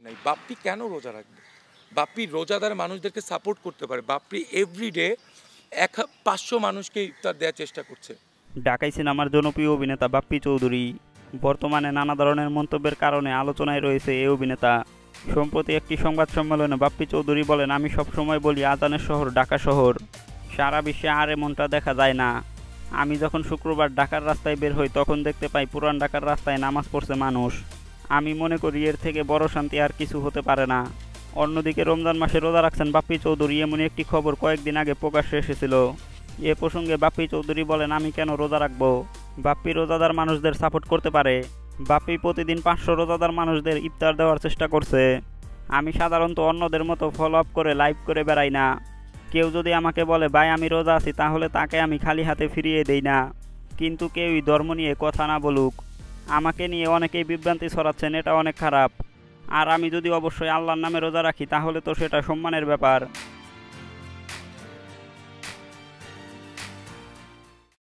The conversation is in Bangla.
নাই। বাপ্পি কেন রোজা রাখবে? বাপ্পি রোজাদার মানুষদেরকে সাপোর্ট করতে পারে। বাপ্পি এভরিডে 500 মানুষকে ইফতার দেওয়ার চেষ্টা করছে। ঢাকাই সিনেমার জনপ্রিয় অভিনেতা বাপ্পি চৌধুরী বর্তমানে নানা ধরনের মন্তব্যের কারণে আলোচনায় রয়েছে এই অভিনেতা। সম্প্রতি একটি সংবাদ সম্মেলনে বাপ্পি চৌধুরী বলেন, আমি সবসময় বলি আজানের শহর ঢাকা শহর, সারা বিশ্বে আর এমনটা দেখা যায় না। আমি যখন শুক্রবার ঢাকার রাস্তায় বের হই তখন দেখতে পাই পুরান ঢাকার রাস্তায় নামাজ পড়ছে মানুষ। আমি মনে করি এর থেকে বড় শান্তি আর কিছু হতে পারে না। অন্যদিকে রমজান মাসে রোজা রাখছেন বাপ্পি চৌধুরী, এমনই একটি খবর কয়েকদিন আগে প্রকাশ্যে এসেছিল। এ প্রসঙ্গে বাপ্পি চৌধুরী বলেন, আমি কেন রোজা রাখবো? বাপ্পি রোজাদার মানুষদের সাপোর্ট করতে পারে। বাপ্পি প্রতিদিন 500 রোজাদার মানুষদের ইফতার দেওয়ার চেষ্টা করছে। আমি সাধারণত অন্যদের মতো ফলো আপ করে লাইভ করে বেড়াই না। কেউ যদি আমাকে বলে ভাই আমি রোজা আছি, তাহলে তাকে আমি খালি হাতে ফিরিয়ে দেই না। কিন্তু কেউই ধর্ম নিয়ে কথা না বলুক। আমাকে নিয়ে অনেকেই বিভ্রান্তি ছড়াচ্ছেন, এটা অনেক খারাপ। আর আমি যদি অবশ্যই আল্লাহর নামে রোজা রাখি তাহলে তো সেটা সম্মানের ব্যাপার।